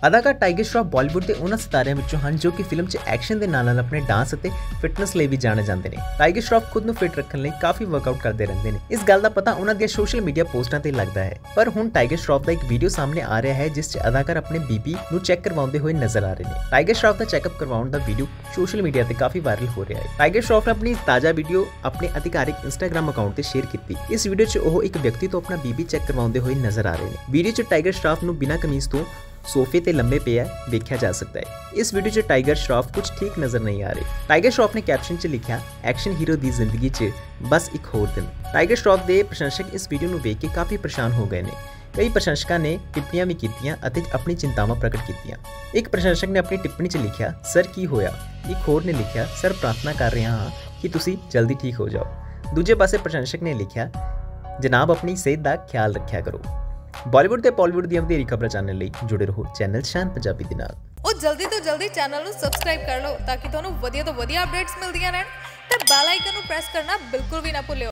ਅਦਾਕਾਰ ਟਾਈਗਰ ਸ਼ਰਾਫ ਬਾਲੀਵੁੱਡ ਦੇ ਉਹਨਾਂ ਸਿਤਾਰਿਆਂ ਵਿੱਚੋਂ ਹਨ ਜੋ ਕਿ ਫਿਲਮ 'ਚ ਐਕਸ਼ਨ ਦੇ ਨਾਲ-ਨਾਲ ਆਪਣੇ ਡਾਂਸ ਅਤੇ ਫਿਟਨੈਸ ਲਈ ਵੀ ਜਾਣੇ ਜਾਂਦੇ ਨੇ। ਟਾਈਗਰ ਸ਼ਰਾਫ ਖੁਦ ਨੂੰ ਫਿਟ ਰੱਖਣ ਲਈ ਕਾਫੀ ਵਰਕਆਊਟ ਕਰਦੇ ਰਹਿੰਦੇ ਨੇ। ਇਸ ਗੱਲ ਦਾ ਪਤਾ ਉਹਨਾਂ ਦੀਆਂ ਸੋਸ਼ਲ ਮੀਡੀਆ ਪੋਸਟਾਂ ਤੇ ਲੱਗਦਾ ਹੈ। ਪਰ ਹੁਣ ਟਾਈਗਰ ਸ਼ਰਾਫ ਦਾ ਇੱਕ ਵੀਡੀਓ ਸਾਹਮਣੇ ਆ ਰਿਹਾ ਹੈ ਜਿਸ 'ਚ ਅਦਾਕਾਰ ਆਪਣੇ ਬੀਪੀ ਨੂੰ ਚੈੱਕ ਕਰਵਾਉਂਦੇ ਹੋਏ ਨਜ਼ਰ ਆ ਰਹੇ ਨੇ। ਟਾਈਗਰ ਸ਼ਰਾਫ ਦਾ ਚੈੱਕਅਪ ਕਰਵਾਉਣ ਦਾ ਵੀਡੀਓ ਸੋਸ਼ਲ ਮੀਡੀਆ ਤੇ ਕਾਫੀ ਵਾਇਰਲ ਹੋ ਰਿਹਾ ਹੈ। ਟਾਈਗਰ ਸ਼ਰਾਫ ਨੇ ਆਪਣੀ ਤਾਜ਼ਾ ਵੀਡੀਓ ਆਪਣੇ ਅਧਿਕਾਰਿਕ ਇੰਸਟਾਗ੍ਰਾਮ ਅਕਾਊਂਟ ਤੇ ਸ਼ੇਅਰ ਕੀਤੀ। ਇਸ ਵੀਡੀਓ 'ਚ ਉਹ ਇੱਕ ਵਿਅਕਤੀ ਤੋਂ ਆਪਣਾ ਬੀਪੀ ਚੈੱਕ ਕਰਵਾਉਂਦੇ ਹੋਏ ਨਜ਼ਰ ਆ ਰਹੇ ਨੇ। ਵੀਡੀਓ 'ਚ ਟਾਈਗਰ ਸ਼ਰਾਫ ਨੂੰ ਬਿਨਾਂ ਕਮੀਜ਼ ਤੋਂ सोफे ते लंबे पिया देखा जा सकता है। इस वीडियो च टाइगर श्रॉफ कुछ ठीक नजर नहीं आ रहे। टाइगर श्रॉफ ने कैप्शन च लिखा एक्शन हीरो दी जिंदगी च बस एक होर दिन। टाइगर श्रॉफ के प्रशंसक इस वीडियो को देख के काफ़ी परेशान हो गए ने। कई प्रशंसकों ने टिप्पणियां भी कीतियां अते अपनी चिंतावां प्रकट कीतियां। एक प्रशंसक ने अपनी टिप्पणी च लिखा सर की होया। एक होर ने लिखा सर प्रार्थना कर रहा हाँ कि तुसी जल्दी ठीक हो जाओ। दूजे पासे प्रशंसक ने लिखा जनाब अपनी सेहत का ख्याल रखा करो। ਬਾਲੀਵੁੱਡ ਤੇ ਬਾਲੀਵੁੱਡ ਦੀਆਂ ਵਧੇਰੀ ਖਬਰਾਂ ਜਾਣਨ ਲਈ ਜੁੜੇ ਰਹੋ ਚੈਨਲ ਸ਼ਾਨ ਪੰਜਾਬੀ ਦੇ ਨਾਲ। ਉਹ ਜਲਦੀ ਤੋਂ ਜਲਦੀ ਚੈਨਲ ਨੂੰ ਸਬਸਕ੍ਰਾਈਬ ਕਰ ਲਓ ਤਾਂ ਕਿ ਤੁਹਾਨੂੰ ਵਧੀਆ ਤੋਂ ਵਧੀਆ ਅਪਡੇਟਸ ਮਿਲਦੀਆਂ ਰਹਿਣ ਤੇ ਬੈਲ ਆਈਕਨ ਨੂੰ ਪ੍ਰੈਸ ਕਰਨਾ ਬਿਲਕੁਲ ਵੀ ਨਾ ਭੁੱਲਿਓ।